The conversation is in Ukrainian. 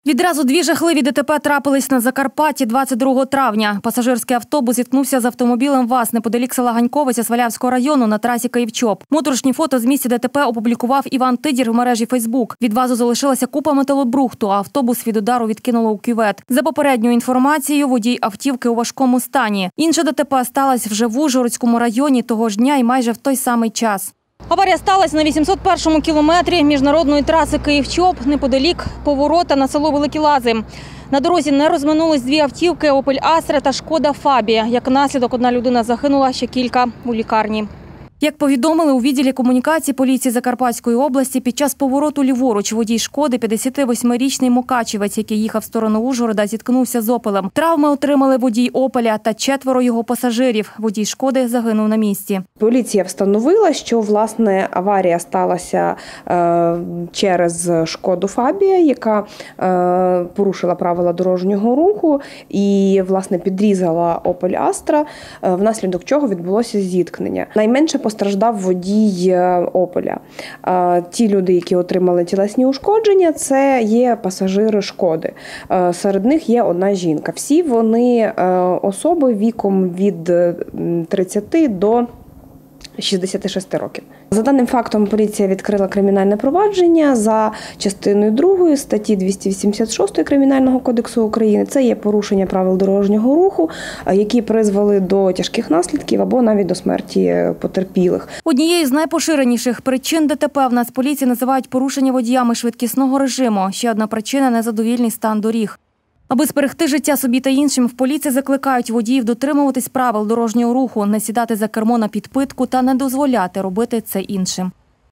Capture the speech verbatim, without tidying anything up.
Відразу дві жахливі ДТП трапились на Закарпатті двадцять другого травня. Пасажирський автобус зіткнувся з автомобілем ВАЗ неподалік села Ганьковиця Свалявського району на трасі Київ-Чоп. Моторошні фото з місця ДТП опублікував Іван Тидір в мережі Фейсбук. Від ВАЗу залишилася купа металобрухту, а автобус від удару відкинуло у кювет. За попередньою інформацією, водій автівки у важкому стані. Інша ДТП сталася вже в Ужгородському районі того ж дня і майже в той самий час. Аварія сталася на вісімсот першому кілометрі міжнародної траси Київ-Чоп, неподалік поворота на село Великі Лази. На дорозі не розминулись дві автівки – Opel Astra та Шкода Фабія. Як наслідок, одна людина загинула, ще кілька у лікарні. Як повідомили у відділі комунікації поліції Закарпатської області, під час повороту ліворуч водій «Шкоди» п'ятдесятивосьмирічний мукачівець, який їхав в сторону Ужгорода, зіткнувся з «Опелем». Травми отримали водій «Опеля» та четверо його пасажирів. Водій «Шкоди» загинув на місці. Поліція встановила, що, власне, аварія сталася е, через «Шкоду Фабія», яка е, порушила правила дорожнього руху і, власне, підрізала «Opel Astra», е, внаслідок чого відбулося зіткнення. Найменше постраждав водій «Опеля». Ті люди, які отримали тілесні ушкодження, це є пасажири «Шкоди». Серед них є одна жінка. Всі вони особи віком від тридцяти до шістдесяти шести років. За даним фактом, поліція відкрила кримінальне провадження за частиною другої статті двісті вісімдесят шість Кримінального кодексу України. Це є порушення правил дорожнього руху, які призвели до тяжких наслідків або навіть до смерті потерпілих. Однією з найпоширеніших причин ДТП в Нацполіції називають порушення водіями швидкісного режиму. Ще одна причина – незадовільний стан доріг. Аби зберегти життя собі та іншим, в поліції закликають водіїв дотримуватись правил дорожнього руху, не сідати за кермо на підпитку та не дозволяти робити це іншим.